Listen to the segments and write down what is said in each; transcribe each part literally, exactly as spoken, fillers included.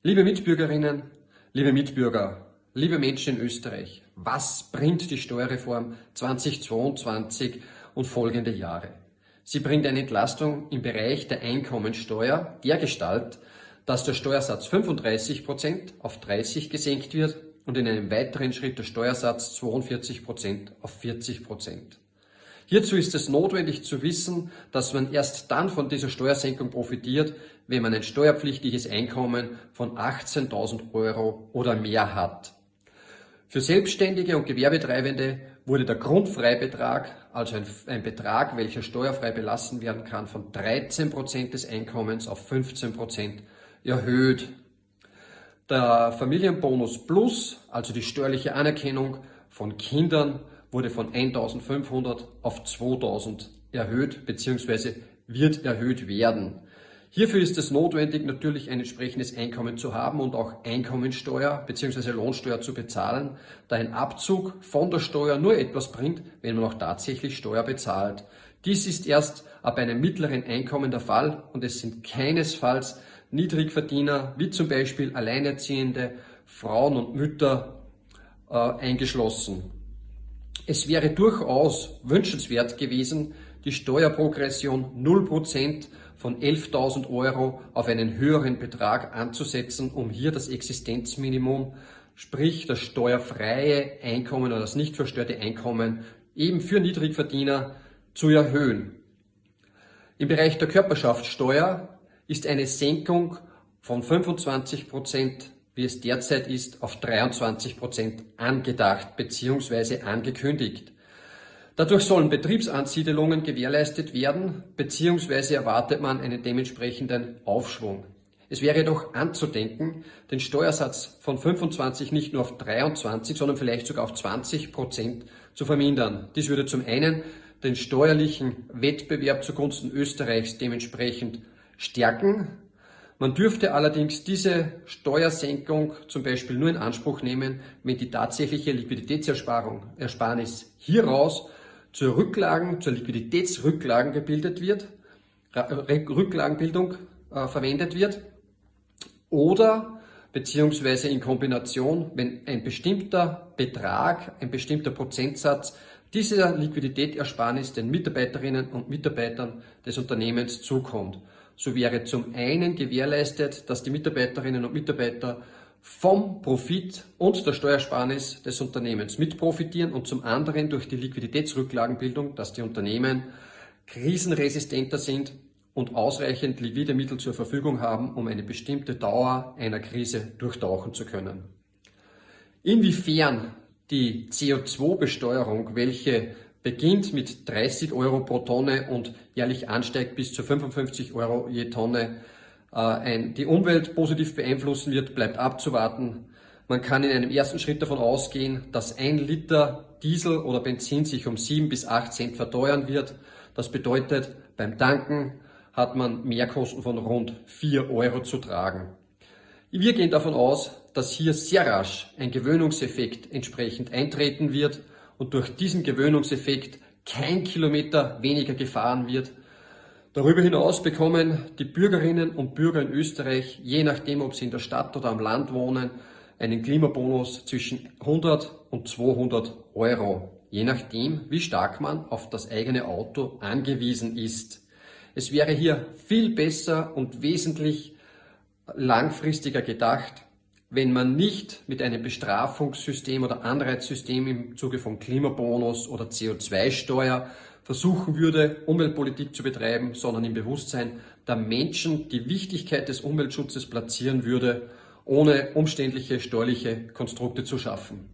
Liebe Mitbürgerinnen, liebe Mitbürger, liebe Menschen in Österreich, was bringt die Steuerreform zweitausendzweiundzwanzig und folgende Jahre? Sie bringt eine Entlastung im Bereich der Einkommensteuer dergestalt, dass der Steuersatz fünfunddreißig Prozent auf dreißig gesenkt wird und in einem weiteren Schritt der Steuersatz zweiundvierzig Prozent auf vierzig Prozent. Hierzu ist es notwendig zu wissen, dass man erst dann von dieser Steuersenkung profitiert, wenn man ein steuerpflichtiges Einkommen von achtzehntausend Euro oder mehr hat. Für Selbstständige und Gewerbetreibende wurde der Grundfreibetrag, also ein, ein Betrag, welcher steuerfrei belassen werden kann, von dreizehn Prozent des Einkommens auf fünfzehn Prozent erhöht. Der Familienbonus Plus, also die steuerliche Anerkennung von Kindern, wurde von eintausendfünfhundert auf zweitausend erhöht bzw. wird erhöht werden. Hierfür ist es notwendig, natürlich ein entsprechendes Einkommen zu haben und auch Einkommensteuer bzw. Lohnsteuer zu bezahlen, da ein Abzug von der Steuer nur etwas bringt, wenn man auch tatsächlich Steuer bezahlt. Dies ist erst ab einem mittleren Einkommen der Fall und es sind keinesfalls Niedrigverdiener wie zum Beispiel Alleinerziehende, Frauen und Mütter äh, eingeschlossen. Es wäre durchaus wünschenswert gewesen, die Steuerprogression null Prozent von elftausend Euro auf einen höheren Betrag anzusetzen, um hier das Existenzminimum, sprich das steuerfreie Einkommen oder das nicht versteuerte Einkommen, eben für Niedrigverdiener zu erhöhen. Im Bereich der Körperschaftssteuer ist eine Senkung von fünfundzwanzig Prozent, wie es derzeit ist, auf dreiundzwanzig Prozent angedacht bzw. angekündigt. Dadurch sollen Betriebsansiedelungen gewährleistet werden bzw. erwartet man einen dementsprechenden Aufschwung. Es wäre jedoch anzudenken, den Steuersatz von fünfundzwanzig nicht nur auf dreiundzwanzig, sondern vielleicht sogar auf zwanzig Prozent zu vermindern. Dies würde zum einen den steuerlichen Wettbewerb zugunsten Österreichs dementsprechend stärken. Man dürfte allerdings diese Steuersenkung zum Beispiel nur in Anspruch nehmen, wenn die tatsächliche Liquiditätsersparung, Ersparnis hieraus zur Rücklagen, zur Liquiditätsrücklagen gebildet wird, Rücklagenbildung äh, verwendet wird oder beziehungsweise in Kombination, wenn ein bestimmter Betrag, ein bestimmter Prozentsatz dieser Liquiditätsersparnis den Mitarbeiterinnen und Mitarbeitern des Unternehmens zukommt. So wäre zum einen gewährleistet, dass die Mitarbeiterinnen und Mitarbeiter vom Profit und der Steuersparnis des Unternehmens mit profitieren und zum anderen durch die Liquiditätsrücklagenbildung, dass die Unternehmen krisenresistenter sind und ausreichend liquide Mittel zur Verfügung haben, um eine bestimmte Dauer einer Krise durchtauchen zu können. Inwiefern die C O zwei Besteuerung, welche beginnt mit dreißig Euro pro Tonne und jährlich ansteigt bis zu fünfundfünfzig Euro je Tonne, äh, ein, die Umwelt positiv beeinflussen wird, bleibt abzuwarten. Man kann in einem ersten Schritt davon ausgehen, dass ein Liter Diesel oder Benzin sich um sieben bis acht Cent verteuern wird. Das bedeutet, beim Tanken hat man Mehrkosten von rund vier Euro zu tragen. Wir gehen davon aus, dass hier sehr rasch ein Gewöhnungseffekt entsprechend eintreten wird und durch diesen Gewöhnungseffekt kein Kilometer weniger gefahren wird. Darüber hinaus bekommen die Bürgerinnen und Bürger in Österreich, je nachdem ob sie in der Stadt oder am Land wohnen, einen Klimabonus zwischen hundert und zweihundert Euro, je nachdem wie stark man auf das eigene Auto angewiesen ist. Es wäre hier viel besser und wesentlich langfristiger gedacht, wenn man nicht mit einem Bestrafungssystem oder Anreizsystem im Zuge von Klimabonus oder C O zwei Steuer versuchen würde, Umweltpolitik zu betreiben, sondern im Bewusstsein der Menschen die Wichtigkeit des Umweltschutzes platzieren würde, ohne umständliche steuerliche Konstrukte zu schaffen.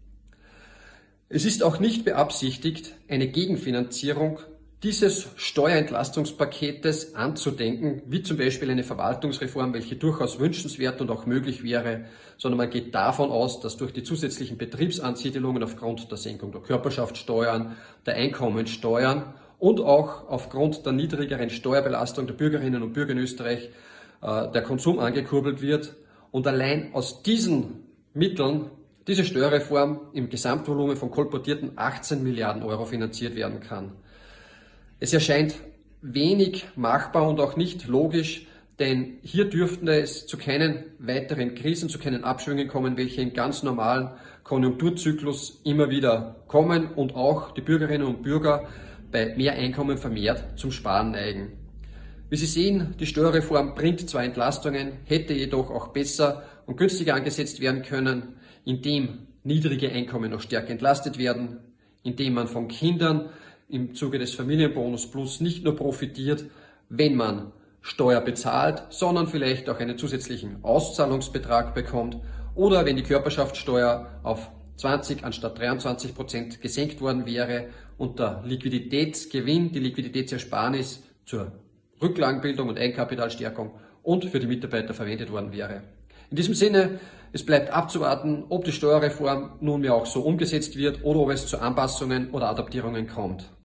Es ist auch nicht beabsichtigt, eine Gegenfinanzierung dieses Steuerentlastungspaketes anzudenken, wie zum Beispiel eine Verwaltungsreform, welche durchaus wünschenswert und auch möglich wäre, sondern man geht davon aus, dass durch die zusätzlichen Betriebsansiedelungen aufgrund der Senkung der Körperschaftssteuern, der Einkommensteuern und auch aufgrund der niedrigeren Steuerbelastung der Bürgerinnen und Bürger in Österreich äh, der Konsum angekurbelt wird und allein aus diesen Mitteln diese Steuerreform im Gesamtvolumen von kolportierten achtzehn Milliarden Euro finanziert werden kann. Es erscheint wenig machbar und auch nicht logisch, denn hier dürften es zu keinen weiteren Krisen, zu keinen Abschwüngen kommen, welche im ganz normalen Konjunkturzyklus immer wieder kommen und auch die Bürgerinnen und Bürger bei mehr Einkommen vermehrt zum Sparen neigen. Wie Sie sehen, die Steuerreform bringt zwar Entlastungen, hätte jedoch auch besser und günstiger angesetzt werden können, indem niedrige Einkommen noch stärker entlastet werden, indem man von Kindern im Zuge des Familienbonus Plus nicht nur profitiert, wenn man Steuer bezahlt, sondern vielleicht auch einen zusätzlichen Auszahlungsbetrag bekommt oder wenn die Körperschaftssteuer auf zwanzig anstatt dreiundzwanzig Prozent gesenkt worden wäre und der Liquiditätsgewinn, die Liquiditätsersparnis zur Rücklagenbildung und Eigenkapitalstärkung und für die Mitarbeiter verwendet worden wäre. In diesem Sinne, es bleibt abzuwarten, ob die Steuerreform nunmehr auch so umgesetzt wird oder ob es zu Anpassungen oder Adaptierungen kommt.